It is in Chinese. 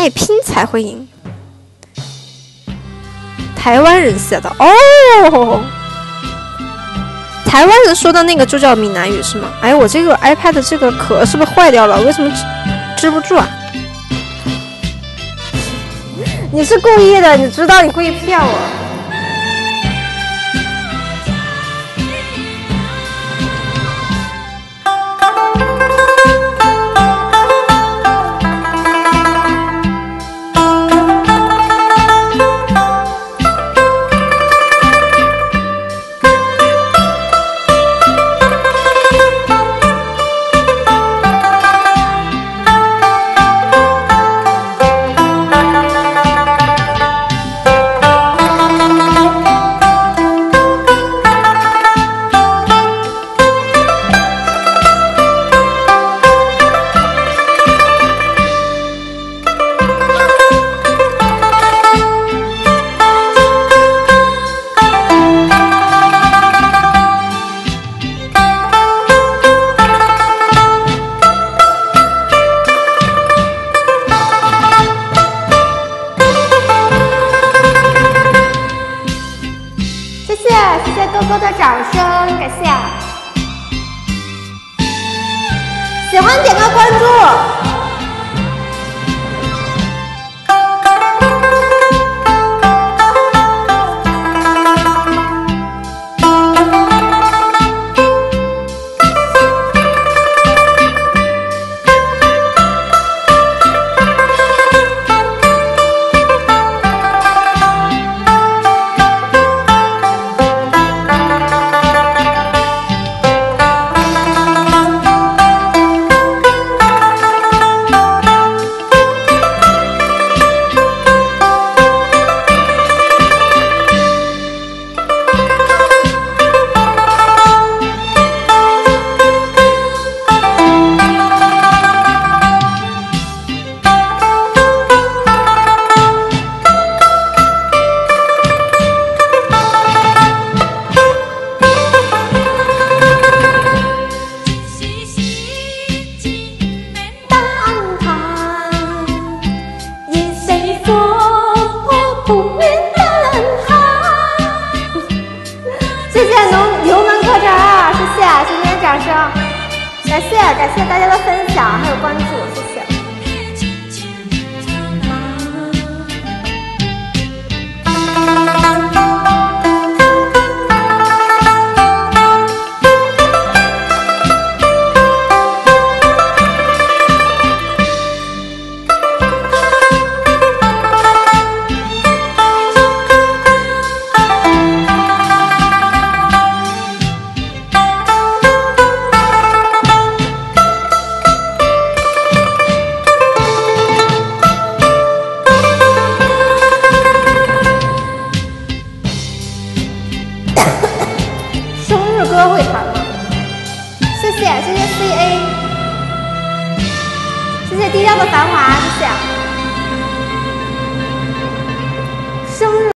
太拼才会赢。台湾人写的哦，台湾人说的那个就叫闽南语是吗？哎，我这个 iPad 这个壳是不是坏掉了？为什么支不住啊？你是故意的，你知道你故意骗我。谢谢哥哥的掌声，感谢。喜欢点个关注。谢谢油门课程啊，谢谢，谢谢您掌声，感谢大家的分享还有关注，谢谢。生日歌会弹吗？谢谢 CA， 谢谢低调的繁华，谢谢。生日。